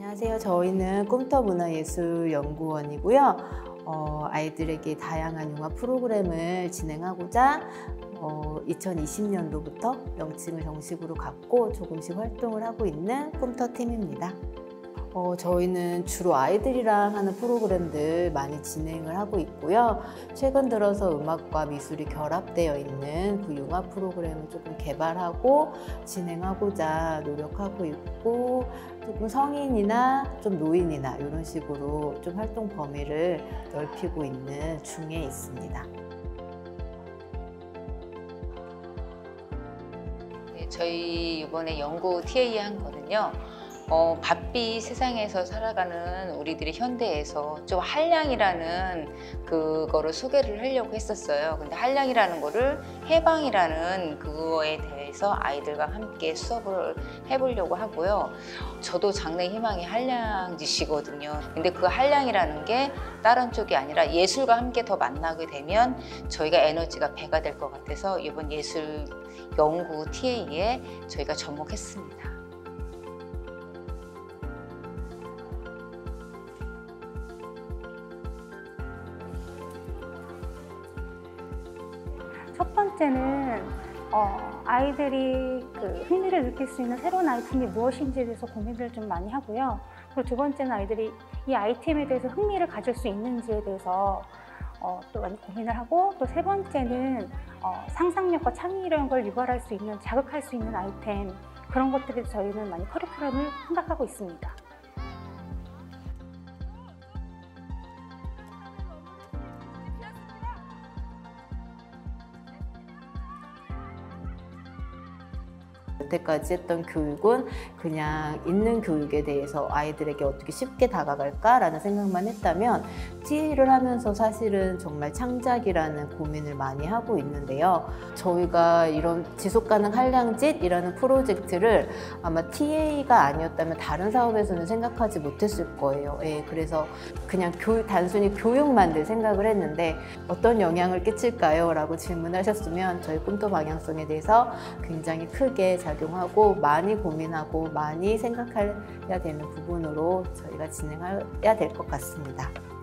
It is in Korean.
안녕하세요. 저희는 꿈터문화예술연구원이고요. 아이들에게 다양한 융합 프로그램을 진행하고자 2020년도부터 명칭을 정식으로 갖고 조금씩 활동을 하고 있는 꿈터팀입니다. 저희는 주로 아이들이랑 하는 프로그램들 많이 진행을 하고 있고요. 최근 들어서 음악과 미술이 결합되어 있는 그 융합 프로그램을 조금 개발하고 진행하고자 노력하고 있고, 조금 성인이나 좀 노인이나 이런 식으로 좀 활동 범위를 넓히고 있는 중에 있습니다. 네, 저희 이번에 연구 TA 한 거는요. 바삐 세상에서 살아가는 우리들이 현대에서 좀 한량이라는 그거를 소개를 하려고 했었어요. 근데 한량이라는 거를 해방이라는 그거에 대해서 아이들과 함께 수업을 해보려고 하고요. 저도 장래 희망이 한량지시거든요. 근데 그 한량이라는 게 다른 쪽이 아니라 예술과 함께 더 만나게 되면 저희가 에너지가 배가 될 것 같아서 이번 예술 연구 TA에 저희가 접목했습니다. 첫 번째는 아이들이 흥미를 느낄 수 있는 새로운 아이템이 무엇인지에 대해서 고민을 좀 많이 하고요. 그리고 두 번째는 아이들이 이 아이템에 대해서 흥미를 가질 수 있는지에 대해서 또 많이 고민을 하고, 또 세 번째는 상상력과 창의 이런 걸 유발할 수 있는, 자극할 수 있는 아이템, 그런 것들에 저희는 많이 커리큘럼을 생각하고 있습니다. 여태까지 했던 교육은 그냥 있는 교육에 대해서 아이들에게 어떻게 쉽게 다가갈까라는 생각만 했다면, TA를 하면서 사실은 정말 창작이라는 고민을 많이 하고 있는데요. 저희가 이런 지속가능 한량짓이라는 프로젝트를 아마 TA가 아니었다면 다른 사업에서는 생각하지 못했을 거예요. 그래서 그냥 단순히 교육만 늘 생각을 했는데 어떤 영향을 끼칠까요? 라고 질문하셨으면 저희 꿈터 방향성에 대해서 굉장히 크게 작용하고 많이 고민하고 많이 생각해야 되는 부분으로 저희가 진행해야 될 것 같습니다.